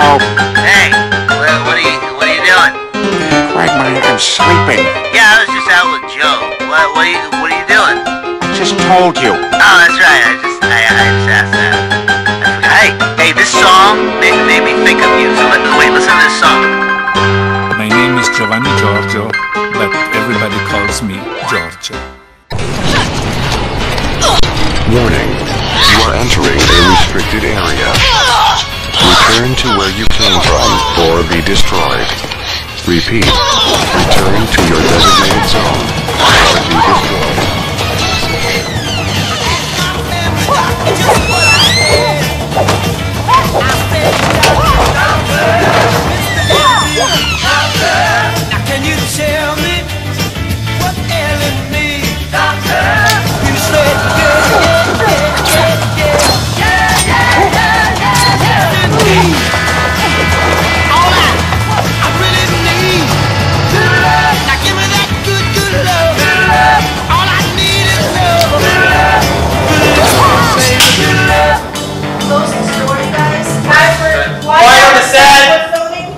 Joe. Hey, what are you doing? Quagmire, I'm sleeping. Yeah, I was just out with Joe. What are you doing? Just told you. Oh, that's right. I just asked that. I forgot. Hey, this song made me think of you. So wait, listen to this song. My name is Giovanni Giorgio, but everybody calls me Giorgio. Warning. You are entering a restricted area. Return to where you came from, or be destroyed. Repeat. Return to your designated zone, or be destroyed. Now can you tell me what ailing me? You said all I really need. Now give me that good love. All I need is love. Good love. Close the story, guys. Why on the set. we're filming?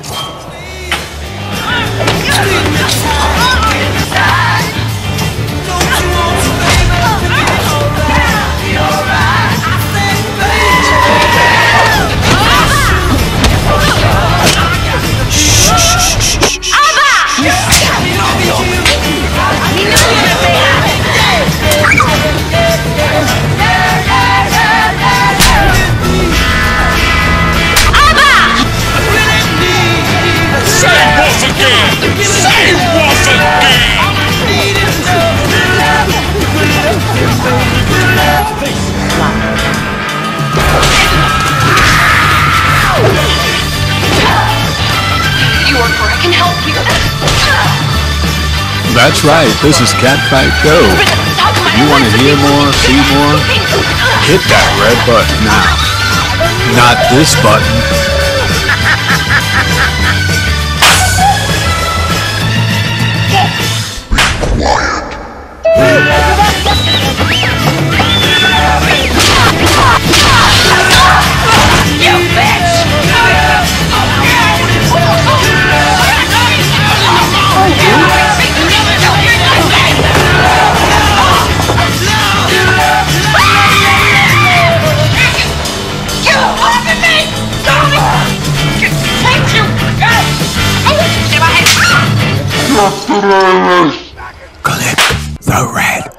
That's right, this is Catfight Joe. You want to hear more, see more? Hit that red button now. Not this button. Collect the red